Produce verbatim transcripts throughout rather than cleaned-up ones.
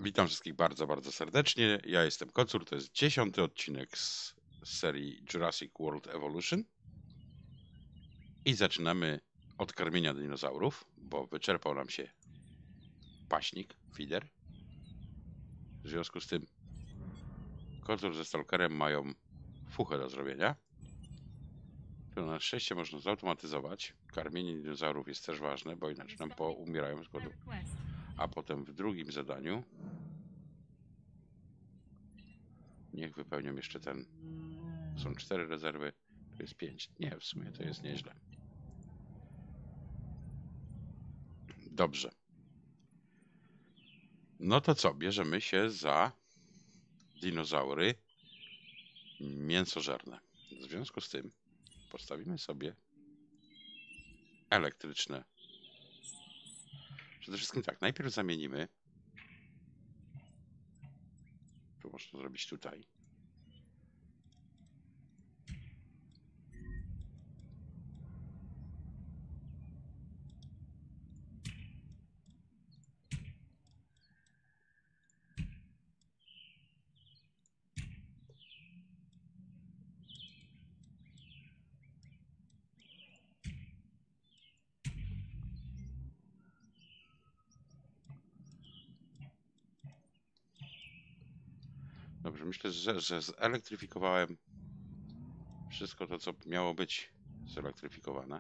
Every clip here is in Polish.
Witam wszystkich bardzo, bardzo serdecznie. Ja jestem Kocur, to jest dziesiąty odcinek z serii Jurassic World Evolution. I zaczynamy od karmienia dinozaurów, bo wyczerpał nam się paśnik, feeder. W związku z tym Kocur ze Stalkerem mają fuchę do zrobienia, którą na szczęście można zautomatyzować. Karmienie dinozaurów jest też ważne, bo inaczej nam poumierają z głodu. A potem w drugim zadaniu niech wypełnią jeszcze ten. Są cztery rezerwy, to jest pięć. Nie, w sumie to jest nieźle. Dobrze. No to co? Bierzemy się za dinozaury mięsożerne. W związku z tym postawimy sobie elektryczne. Przede wszystkim tak, najpierw zamienimy. To można zrobić tutaj. Dobrze, myślę, że, że zelektryfikowałem wszystko to, co miało być zelektryfikowane.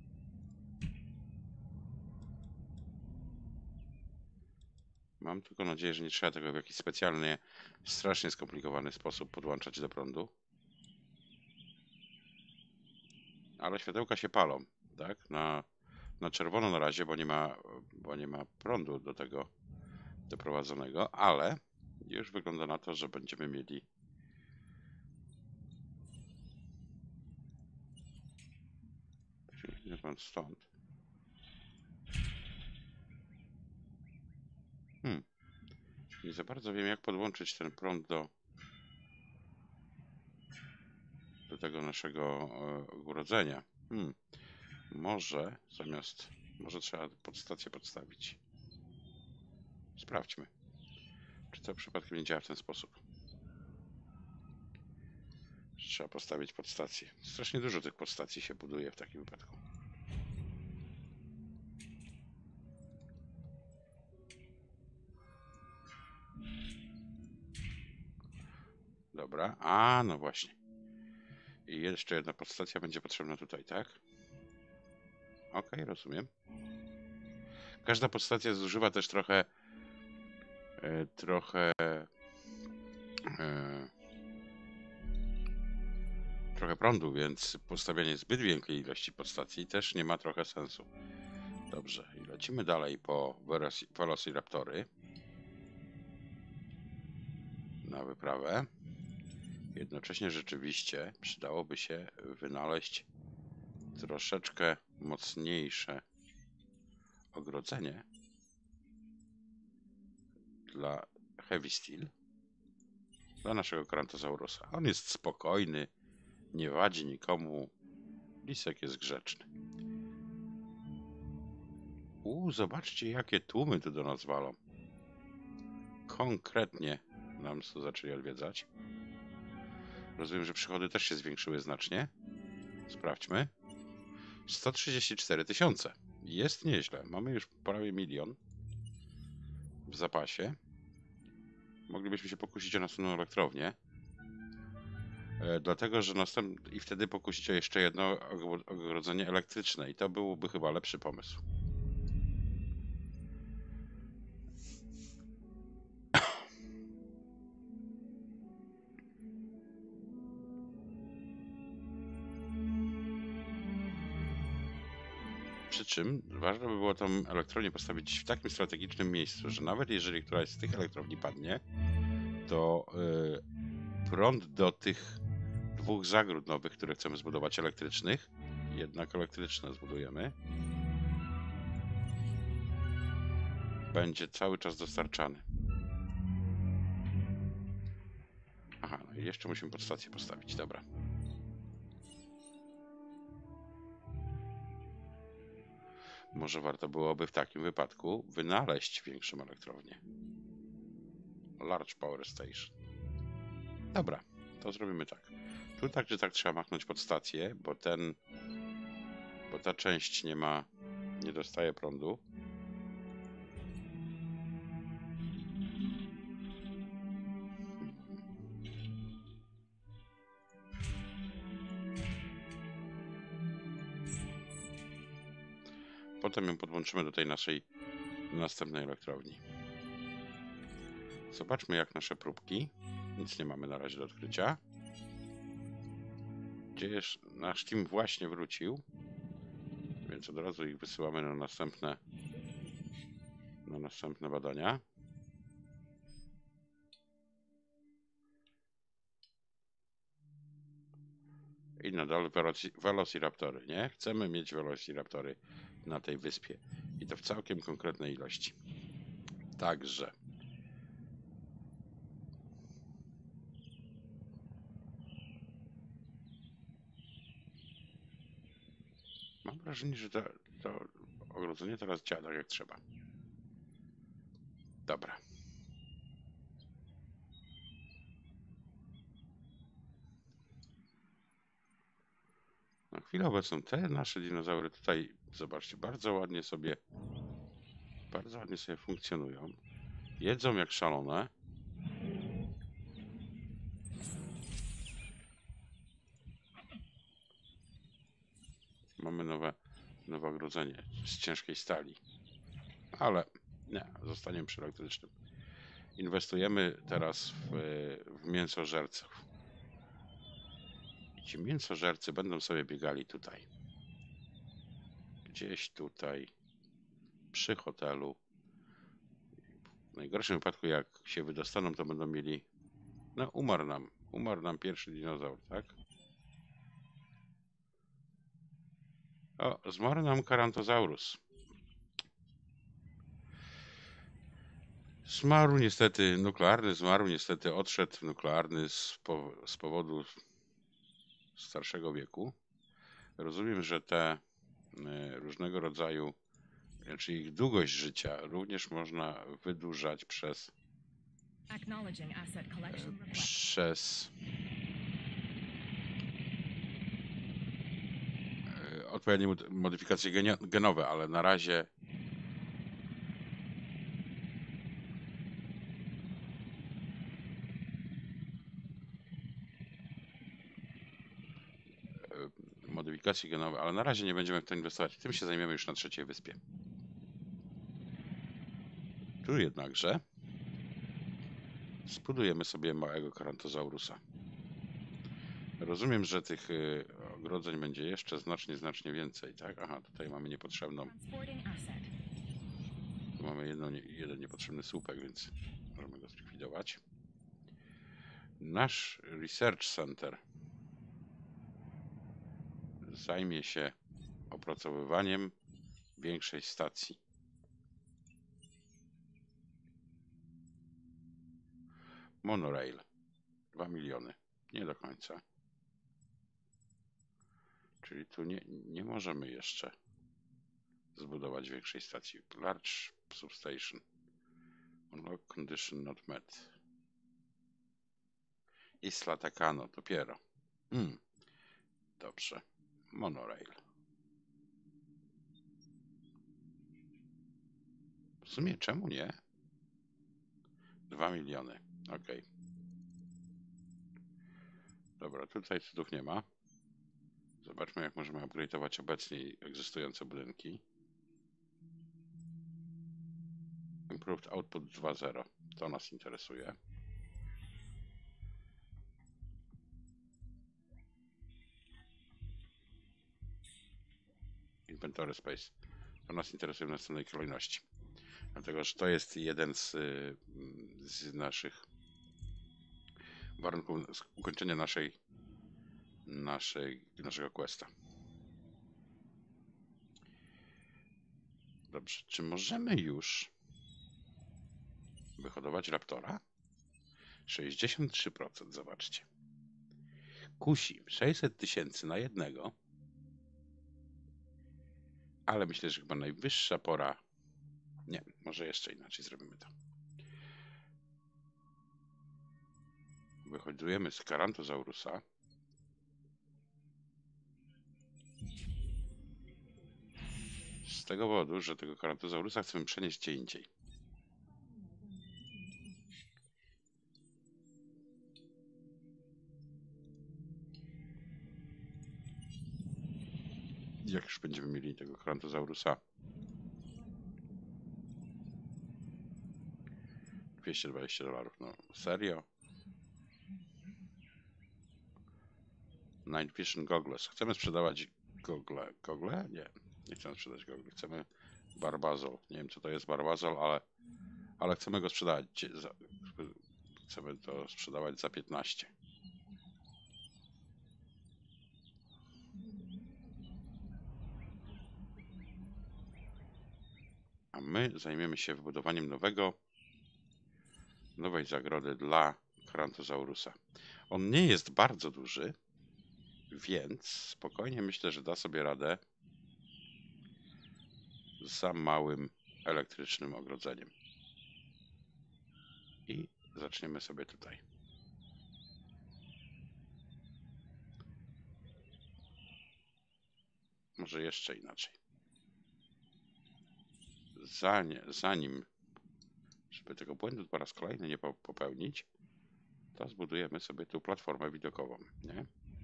Mam tylko nadzieję, że nie trzeba tego w jakiś specjalnie, strasznie skomplikowany sposób podłączać do prądu. Ale światełka się palą, tak? Na, na czerwono na razie, bo nie ma, bo nie ma prądu do tego doprowadzonego, ale już wygląda na to, że będziemy mieli stąd. Hmm. Nie za bardzo wiem, jak podłączyć ten prąd do do tego naszego e, ogrodzenia. Hmm. Może zamiast, może trzeba podstację podstawić. Sprawdźmy, czy to przypadkiem nie działa w ten sposób. Trzeba postawić podstację. Strasznie dużo tych podstacji się buduje w takim wypadku. Dobra, a no właśnie. I jeszcze jedna podstacja będzie potrzebna tutaj, tak? Ok, rozumiem. Każda podstacja zużywa też trochę e, trochę e, trochę prądu, więc postawienie zbyt wielkiej ilości podstacji też nie ma trochę sensu. Dobrze, i lecimy dalej po Velociraptory na wyprawę. Jednocześnie rzeczywiście przydałoby się wynaleźć troszeczkę mocniejsze ogrodzenie dla Heavy Steel, dla naszego Krantozaurusa. On jest spokojny, nie wadzi nikomu, lisek jest grzeczny. U, zobaczcie, jakie tłumy tu do nas walą. Konkretnie nam tu zaczęli odwiedzać. Rozumiem, że przychody też się zwiększyły znacznie. Sprawdźmy. sto trzydzieści cztery tysiące. Jest nieźle. Mamy już prawie milion w zapasie. Moglibyśmy się pokusić o następną elektrownię. E, dlatego, że następ... I wtedy pokusić o jeszcze jedno ogrodzenie elektryczne. I to byłby chyba lepszy pomysł. Przy czym ważne by było tą elektrownię postawić w takim strategicznym miejscu, że nawet jeżeli któraś z tych elektrowni padnie, to yy, prąd do tych dwóch zagród nowych, które chcemy zbudować elektrycznych, jednak elektryczne zbudujemy, będzie cały czas dostarczany. Aha, no i jeszcze musimy podstację postawić, dobra. Może warto byłoby w takim wypadku wynaleźć większą elektrownię. Large Power Station. Dobra, to zrobimy tak. Tu tak czy tak trzeba machnąć pod stację, bo ten, bo ta część nie ma, nie dostaje prądu. Potem ją podłączymy do tej naszej następnej elektrowni. Zobaczmy jak nasze próbki. Nic nie mamy na razie do odkrycia. Gdzież nasz team właśnie wrócił, więc od razu ich wysyłamy na następne na następne badania. I nadal Velociraptory, nie? Chcemy mieć Velociraptory na tej wyspie. I to w całkiem konkretnej ilości. Także mam wrażenie, że to, to ogrodzenie teraz działa tak jak trzeba. Dobra. Na chwilę obecną te nasze dinozaury tutaj, zobaczcie, bardzo ładnie sobie bardzo ładnie sobie funkcjonują. Jedzą jak szalone. Mamy nowe, nowe ogrodzenie z ciężkiej stali. Ale nie, zostaniemy przy elektrycznym. Inwestujemy teraz w, w mięsożerców. I ci mięsożercy będą sobie biegali tutaj. Gdzieś tutaj. Przy hotelu. W najgorszym wypadku jak się wydostaną, to będą mieli... No umarł nam. Umarł nam pierwszy dinozaur, tak? O, zmarł nam Karantosaurus. Zmarł niestety nuklearny, zmarł niestety, odszedł nuklearny z, po, z powodu starszego wieku. Rozumiem, że te y, różnego rodzaju, znaczy ich długość życia również można wydłużać przez y, przez y, odpowiednie modyfikacje genowe, ale na razie modyfikacje genowe, ale na razie nie będziemy w to inwestować. Tym się zajmiemy już na trzeciej wyspie. Tu jednakże zbudujemy sobie małego Karantosaurusa. Rozumiem, że tych y, ogrodzeń będzie jeszcze znacznie, znacznie więcej, tak? Aha, tutaj mamy niepotrzebną. Tu mamy jedno, nie, jeden niepotrzebny słupek, więc możemy go zlikwidować. Nasz Research Center zajmie się opracowywaniem większej stacji. Monorail. dwa miliony. Nie do końca. Czyli tu nie, nie możemy jeszcze zbudować większej stacji. Large substation. Unlock condition not met. Isla Takano dopiero. Hmm. Dobrze. Monorail. W sumie czemu nie? Dwa miliony. Ok. Dobra, tutaj cudów nie ma. Zobaczmy, jak możemy upgrade'ować obecnie egzystujące budynki. Improved Output dwa zero. To nas interesuje. Inventory Space. To nas interesuje w następnej kolejności. Dlatego, że to jest jeden z, z naszych warunków ukończenia naszej, naszej, naszego questa. Dobrze, czy możemy już wyhodować raptora? sześćdziesiąt trzy procent, zobaczcie. Kusi, sześćset tysięcy na jednego. Ale myślę, że chyba najwyższa pora... Nie, może jeszcze inaczej zrobimy to. wyhodujemy z Carantozaurusa. Z tego powodu, że tego Carantozaurusa chcemy przenieść gdzie indziej. Jak już będziemy mieli tego Carantozaurusa dwieście dwadzieścia dolarów, no serio? Night Vision Goggles. Chcemy sprzedawać gogle. Gogle? Nie, nie chcemy sprzedać gogle. Chcemy Barbazol. Nie wiem, co to jest Barbazol, ale, ale chcemy go sprzedać. Za, chcemy to sprzedawać za piętnaście. A my zajmiemy się wybudowaniem nowego, nowej zagrody dla Carantozaurusa. On nie jest bardzo duży, więc spokojnie myślę, że da sobie radę z za małym elektrycznym ogrodzeniem. I zaczniemy sobie tutaj. Może jeszcze inaczej. Zanim, zanim żeby tego błędu po raz kolejny nie popełnić, to zbudujemy sobie tu platformę widokową, nie?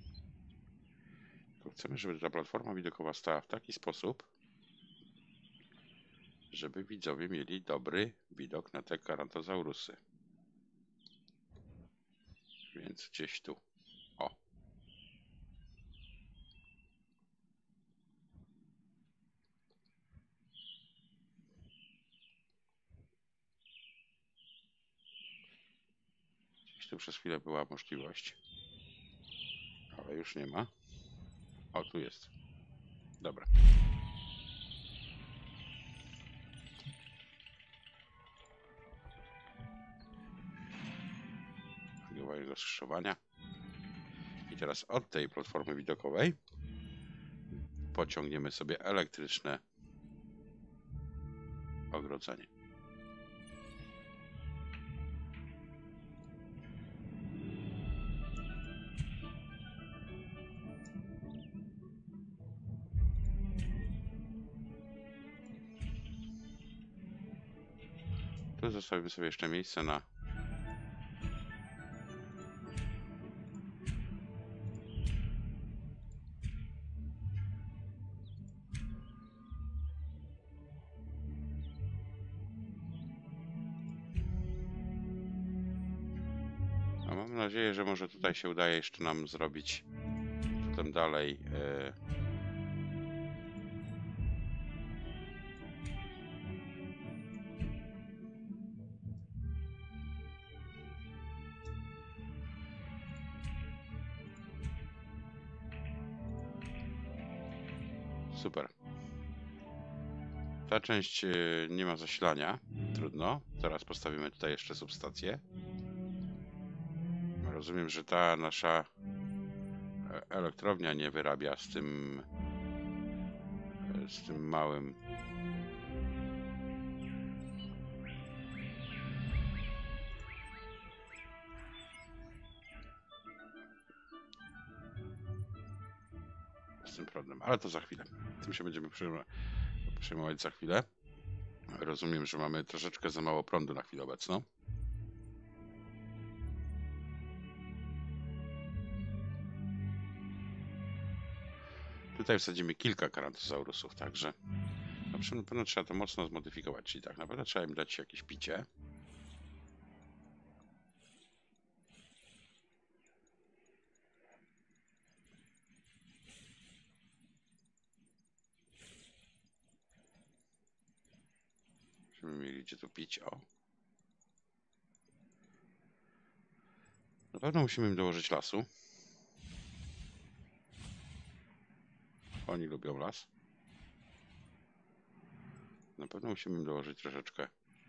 Tylko chcemy, żeby ta platforma widokowa stała w taki sposób, żeby widzowie mieli dobry widok na te Carantozaurusy. Więc gdzieś tu. O. Gdzieś tu przez chwilę była możliwość. Ale już nie ma. O, tu jest. Dobra. Do skrzyżowania. I teraz od tej platformy widokowej pociągniemy sobie elektryczne ogrodzenie. Tu zostawimy sobie jeszcze miejsce na a mam nadzieję, że może tutaj się udaje jeszcze nam zrobić potem dalej yy, super. Ta część nie ma zasilania. Trudno. Teraz postawimy tutaj jeszcze substację. Rozumiem, że ta nasza elektrownia nie wyrabia z tym z tym małym z tym problem, ale to za chwilę. Tym się będziemy przejmować za chwilę. Rozumiem, że mamy troszeczkę za mało prądu na chwilę obecną. Tutaj wsadzimy kilka Carantozaurusów, także na pewno trzeba to mocno zmodyfikować, czyli tak, na pewno trzeba im dać jakieś picie. Żebyśmy mieli gdzie to pić, o. Na pewno musimy im dołożyć lasu. Oni lubią las. Na pewno musimy im dołożyć troszeczkę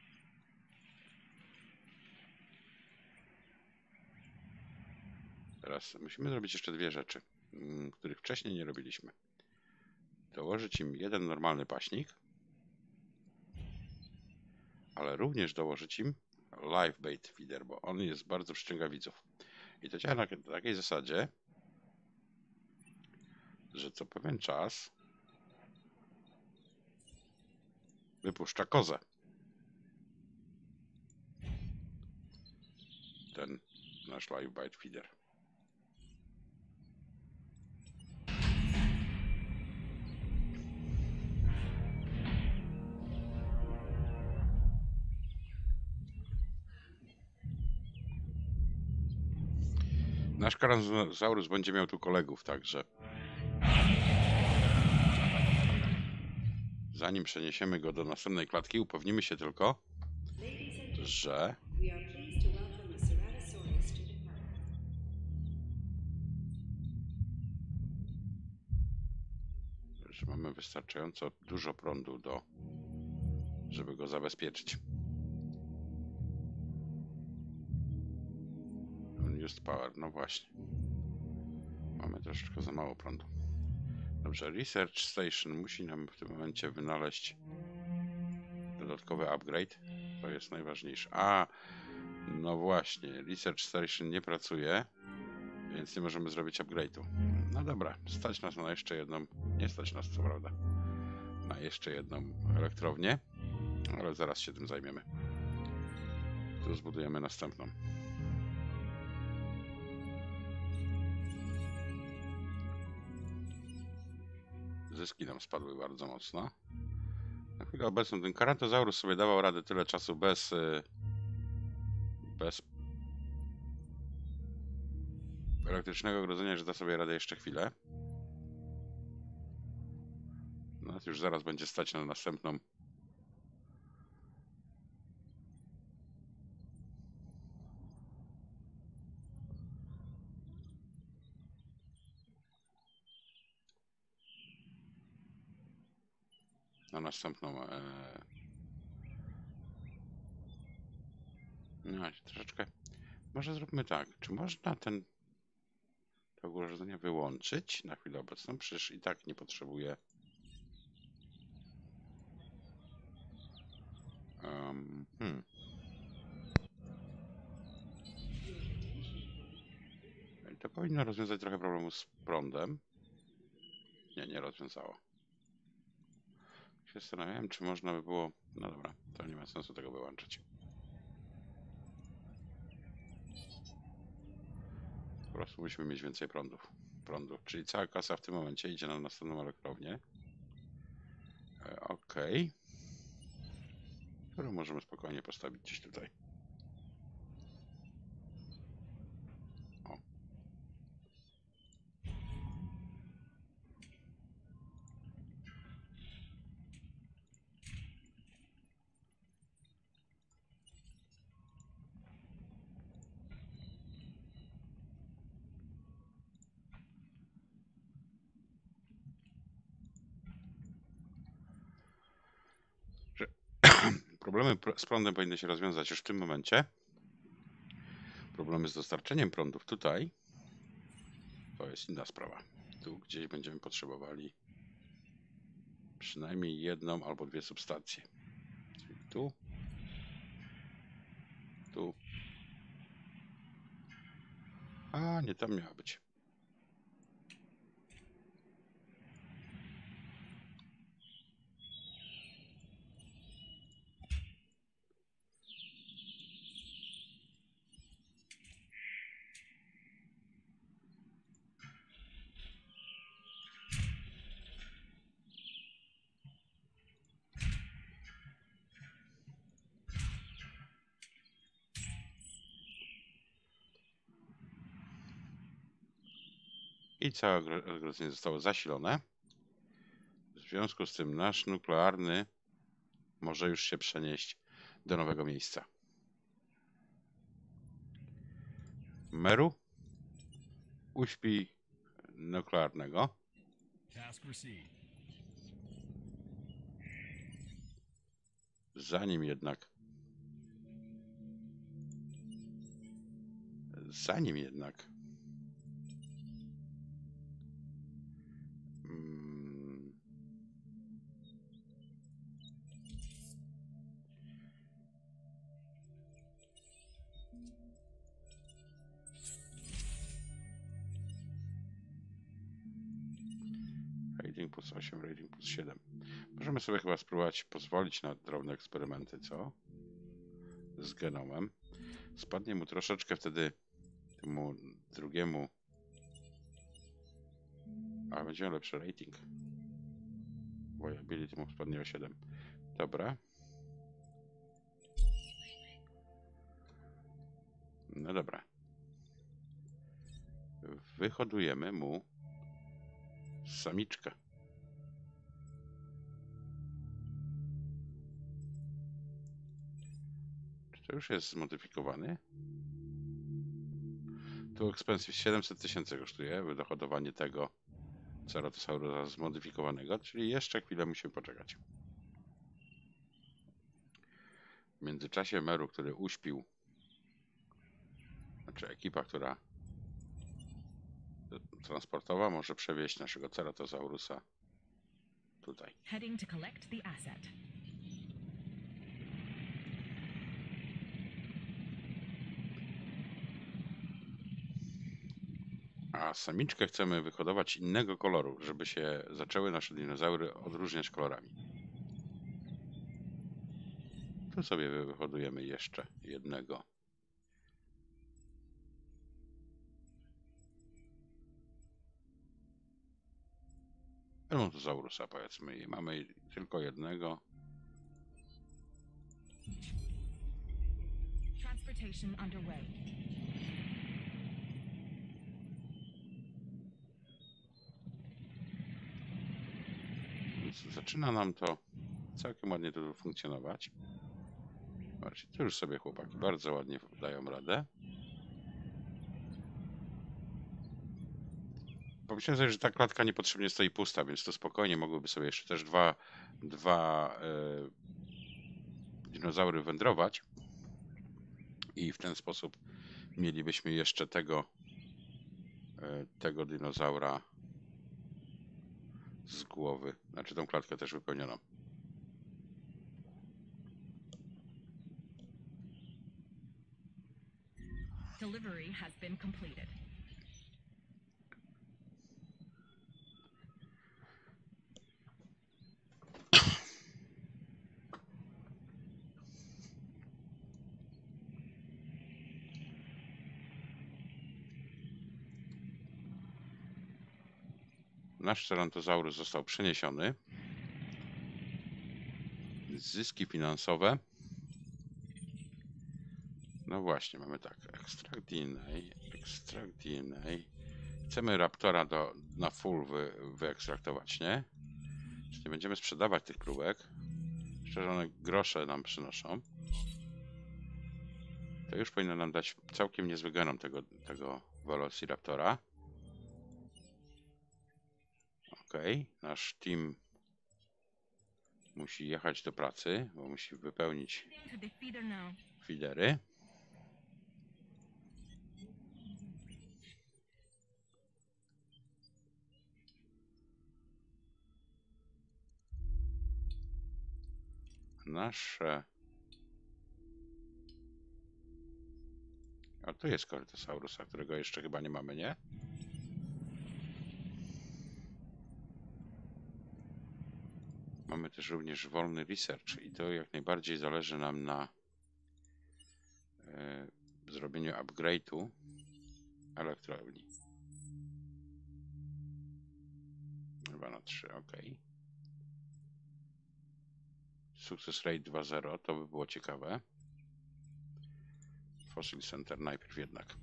teraz musimy zrobić jeszcze dwie rzeczy, których wcześniej nie robiliśmy. Dołożyć im jeden normalny paśnik, ale również dołożyć im live bait feeder, bo on jest bardzo przyciąga widzów. I to działa na takiej zasadzie, że co pewien czas wypuszcza kozę. Ten nasz live bite feeder. Nasz Tyrannosaurus będzie miał tu kolegów, także zanim przeniesiemy go do następnej klatki, upewnimy się tylko, że że mamy wystarczająco dużo prądu do, żeby go zabezpieczyć. Unused power, no właśnie. Mamy troszeczkę za mało prądu. Dobrze, Research Station musi nam w tym momencie wynaleźć dodatkowy upgrade. To jest najważniejsze. A, no właśnie, Research Station nie pracuje, więc nie możemy zrobić upgrade'u. No dobra, stać nas na jeszcze jedną, nie stać nas co prawda, na jeszcze jedną elektrownię, ale zaraz się tym zajmiemy. Tu zbudujemy następną. Zyski nam spadły bardzo mocno. Na chwilę obecną ten Caranosaurus sobie dawał radę tyle czasu bez bez elektrycznego ogrodzenia, że da sobie radę jeszcze chwilę. No już zaraz będzie stać na następną. Na następną. E... No, troszeczkę. Może zróbmy tak. Czy można ten to ogrodzenie wyłączyć na chwilę obecną? Przecież i tak nie potrzebuję. Um, hmm. I to powinno rozwiązać trochę problemu z prądem. Nie, nie rozwiązało. Się zastanawiałem, czy można by było... No dobra, to nie ma sensu tego wyłączyć. Po prostu musimy mieć więcej prądów. prądu. Czyli cała kasa w tym momencie idzie na następną elektrownię. E, ok. Którą możemy spokojnie postawić gdzieś tutaj. O. Problemy z prądem powinny się rozwiązać już w tym momencie. Problemy z dostarczeniem prądów tutaj to jest inna sprawa. Tu gdzieś będziemy potrzebowali przynajmniej jedną albo dwie substacje. Czyli tu, tu. A, nie, tam miała być. I całe ogrodzenie zostało zasilone. W związku z tym nasz nuklearny może już się przenieść do nowego miejsca. Meru, uśpi nuklearnego. Zanim jednak zanim jednak mm, rating plus osiem, rating plus siedem. Możemy sobie chyba spróbować pozwolić na drobne eksperymenty, co? Z genomem. Spadnie mu troszeczkę wtedy temu drugiemu. Ale będzie miał lepszy rating. Viability mu spadnie o siedem. Dobra. No dobra. Wyhodujemy mu samiczkę. Czy to już jest zmodyfikowany? Tu expensive siedemset tysięcy kosztuje wydohodowanie tego Ceratosaurusa zmodyfikowanego, czyli jeszcze chwilę musimy poczekać. W międzyczasie Meru, który uśpił, znaczy ekipa, która transportowa, może przewieźć naszego Ceratosaurusa tutaj. Heading to collect the asset. A samiczkę chcemy wyhodować innego koloru, żeby się zaczęły nasze dinozaury odróżniać kolorami. Tu sobie wyhodujemy jeszcze jednego. Elmontosaurusa, powiedzmy, i mamy tylko jednego. Transportation underway. Więc zaczyna nam to całkiem ładnie tu funkcjonować. Zobaczcie, tu już sobie chłopaki bardzo ładnie dają radę. Pomyślałem sobie, że ta klatka niepotrzebnie stoi pusta, więc to spokojnie mogłyby sobie jeszcze też dwa, dwa e, dinozaury wędrować. I w ten sposób mielibyśmy jeszcze tego, e, tego dinozaura z głowy. Znaczy tą klatkę też wypełnioną. Delivery has been completed. Nasz Cerantosaurus został przeniesiony. Zyski finansowe. No właśnie, mamy tak. Extract D N A. Extract D N A. Chcemy Raptora do, na full wy, wyekstraktować, nie? Czyli nie będziemy sprzedawać tych próbek. Szczerze, one grosze nam przynoszą. To już powinno nam dać całkiem niezły genom tego, tego Velociraptora. Okej, okay. Nasz team musi jechać do pracy, bo musi wypełnić feedery. Nasze... A tu jest Cortosaurusa, którego jeszcze chyba nie mamy, nie? Mamy też również wolny research i to jak najbardziej zależy nam na e, zrobieniu upgrade'u elektrowni. Chyba na trzy, ok. Success rate dwa zero, to by było ciekawe. Fossil Center najpierw jednak.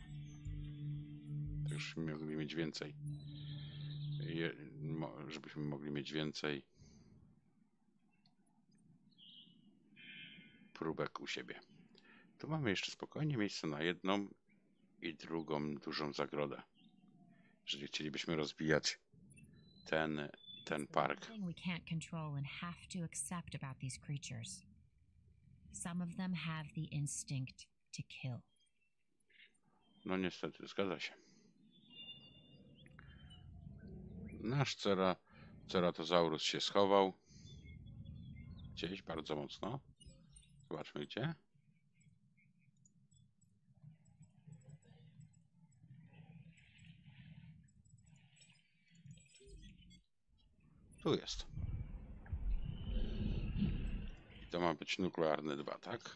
Tak, żebyśmy mogli mieć więcej. Je, mo, żebyśmy mogli mieć więcej próbek u siebie. Tu mamy jeszcze spokojnie miejsce na jedną i drugą dużą zagrodę. Jeżeli chcielibyśmy rozwijać ten, ten park. We can't control and have to accept about these creatures. Some of them have the instinct to kill. No niestety, zgadza się. Nasz cera, Ceratosaurus się schował. Gdzieś bardzo mocno. Zobaczmy gdzie. Tu jest. I to ma być nuklearny dwa, tak?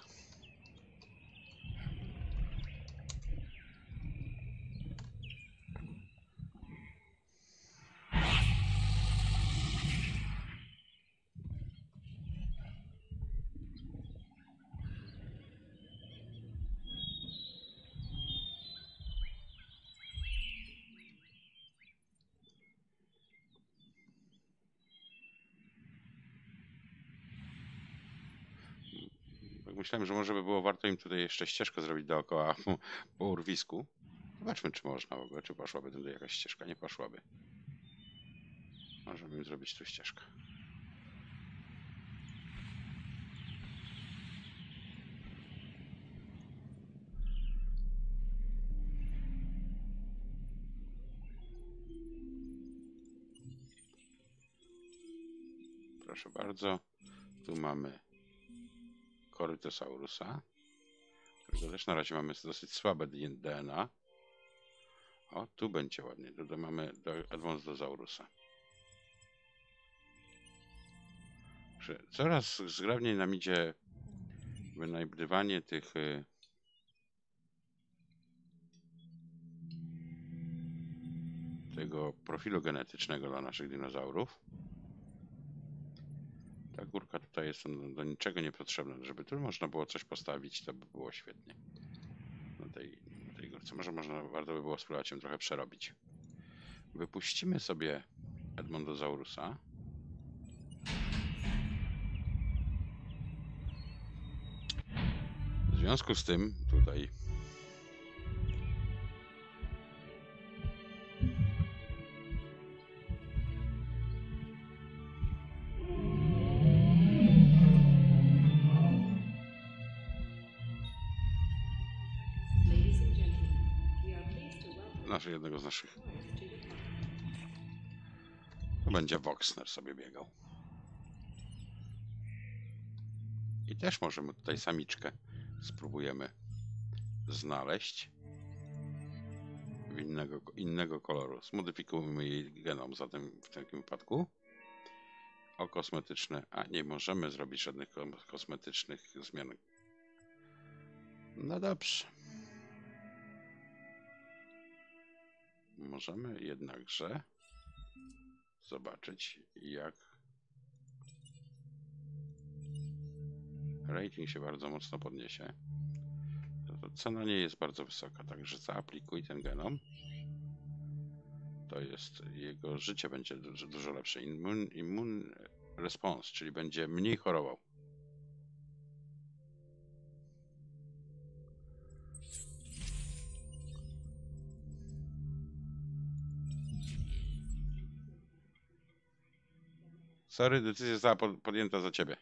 Myślałem, że może by było warto im tutaj jeszcze ścieżkę zrobić dookoła po, po urwisku. Zobaczmy, czy można w ogóle, czy poszłaby tutaj jakaś ścieżka. Nie poszłaby. Możemy im zrobić tu ścieżkę. Proszę bardzo. Tu mamy Corytosaurusa, którego też na razie mamy dosyć słabe D N A. O, tu będzie ładnie. Tutaj mamy Advancedosaurusa. Coraz zgrabniej nam idzie wynajdywanie tych tego profilu genetycznego dla naszych dinozaurów. Ta górka tutaj jest do niczego niepotrzebna. Żeby tu można było coś postawić, to by było świetnie. Na tej, na tej górce. Może można, warto by było spróbować ją trochę przerobić. Wypuścimy sobie Edmondosaurusa. W związku z tym tutaj nasz, jednego z naszych. To będzie Voxner sobie biegał. I też możemy tutaj samiczkę spróbujemy znaleźć w innego, innego koloru. Zmodyfikujemy jej genom zatem w takim wypadku. O kosmetyczne, a nie możemy zrobić żadnych kosmetycznych zmian. No dobrze. Możemy jednakże zobaczyć, jak rating się bardzo mocno podniesie. To cena nie jest bardzo wysoka, także zaaplikuj ten genom. To jest, jego życie będzie dużo, dużo lepsze. Immune, immune response, czyli będzie mniej chorował. Sorry, decyzja została podjęta za ciebie.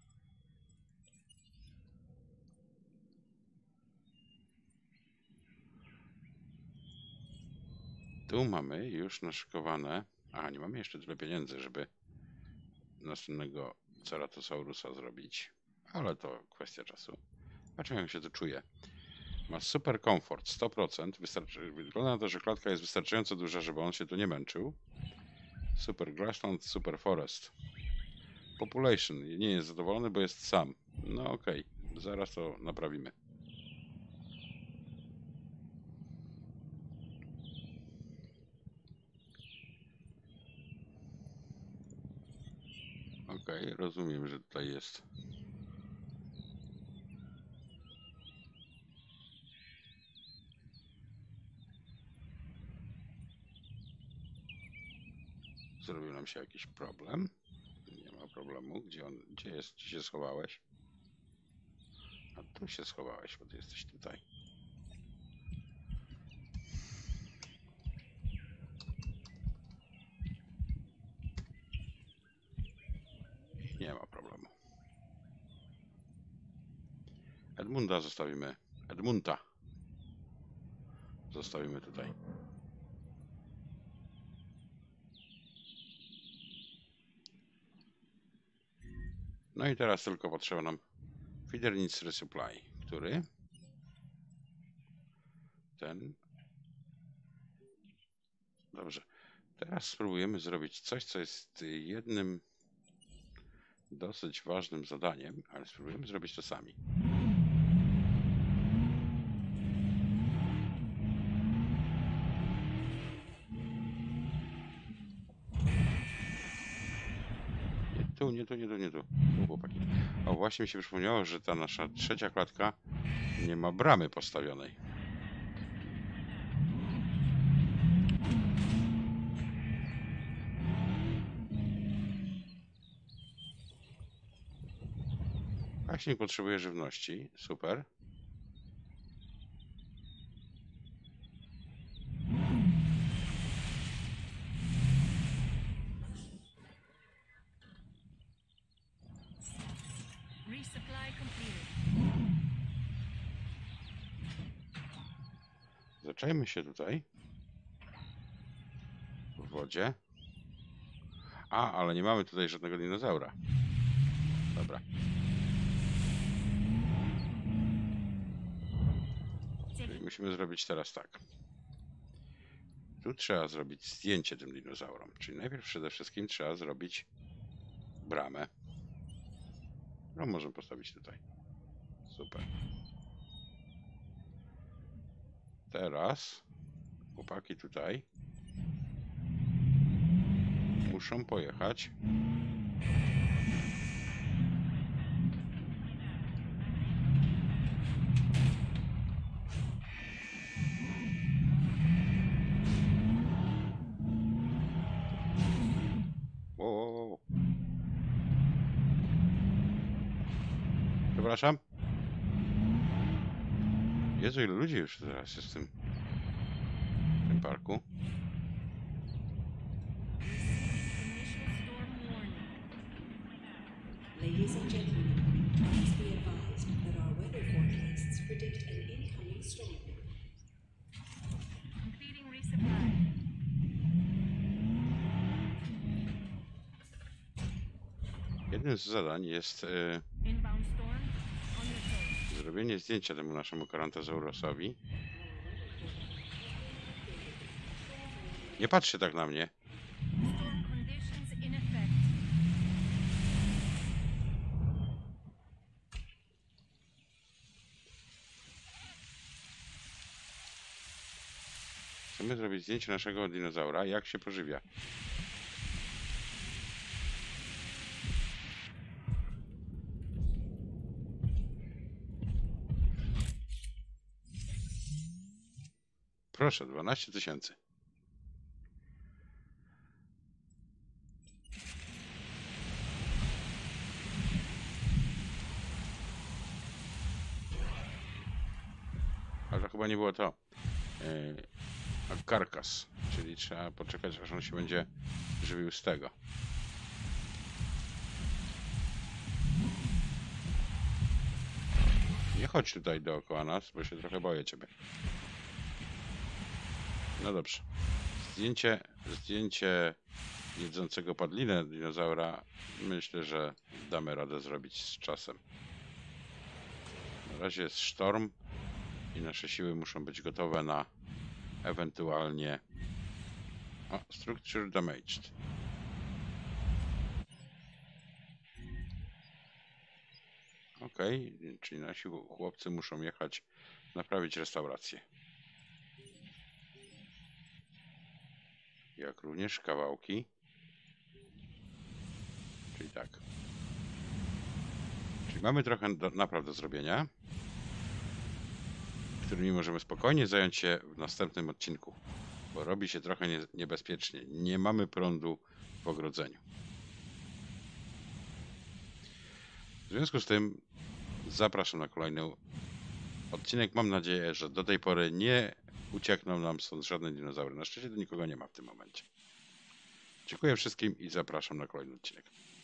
Tu mamy już naszykowane. A, nie mamy jeszcze tyle pieniędzy, żeby następnego Ceratosaurusa zrobić. Ale to kwestia czasu. Zobaczymy, jak się to czuje. Ma super komfort, sto procent. Wystarczy, wygląda na to, że klatka jest wystarczająco duża, żeby on się tu nie męczył. Super Grassland, Super Forest. Population. Nie jest zadowolony, bo jest sam. No okej, okay. Zaraz to naprawimy. Okej, okay, rozumiem, że tutaj jest. Zrobił nam się jakiś problem. Nie ma problemu. Gdzie on, gdzie jest? Gdzie się schowałeś? A tu się schowałeś, bo ty jesteś tutaj. Nie ma problemu. Edmunda zostawimy. Edmunda. Zostawimy tutaj. No i teraz tylko potrzeba nam feeder needs resupply, który ten. Dobrze. Teraz spróbujemy zrobić coś, co jest jednym dosyć ważnym zadaniem, ale spróbujemy zrobić to sami. Nie tu, nie tu, nie tu, nie tu. Tu, chłopaki. O, właśnie mi się przypomniało, że ta nasza trzecia klatka nie ma bramy postawionej. Paśnik potrzebuje żywności. Super. Resupply completed. Zaczajmy się tutaj. W wodzie. A, ale nie mamy tutaj żadnego dinozaura. Dobra. Czyli musimy zrobić teraz tak. Tu trzeba zrobić zdjęcie tym dinozaurom. Czyli najpierw przede wszystkim trzeba zrobić bramę. No, możemy postawić tutaj. Super. Teraz chłopaki tutaj muszą pojechać Wow, wow, wow. Przepraszam. Jezu, ile ludzi już teraz jest w tym, w tym parku. Initial storm warning. Ladies and gentlemen, please be advised that our weather forecasts predict an incoming storm. Completing resupply. Jednym z zadań jest y, Inbound storm on your toes. zrobienie zdjęcia temu naszemu Carantazaurusowi. Nie patrzcie tak na mnie. Storm conditions in effect. Chcemy zrobić zdjęcie naszego dinozaura, jak się pożywia. Proszę, dwanaście tysięcy. Ale to chyba nie było to. Yy, a karkas, czyli trzeba poczekać, aż on się będzie żywił z tego. Nie chodź tutaj dookoła nas, bo się trochę boję ciebie. No dobrze. Zdjęcie, zdjęcie jedzącego padlinę dinozaura myślę, że damy radę zrobić z czasem. Na razie jest sztorm i nasze siły muszą być gotowe na ewentualnie... O, structure damaged. Ok, czyli nasi chłopcy muszą jechać naprawić restaurację. Jak również kawałki. Czyli tak. Czyli mamy trochę do, napraw do zrobienia, którymi możemy spokojnie zająć się w następnym odcinku, bo robi się trochę nie, niebezpiecznie. Nie mamy prądu w ogrodzeniu. W związku z tym zapraszam na kolejny odcinek. Mam nadzieję, że do tej pory nie uciekną nam stąd żadne dinozaury. Na szczęście tu nikogo nie ma w tym momencie. Dziękuję wszystkim i zapraszam na kolejny odcinek.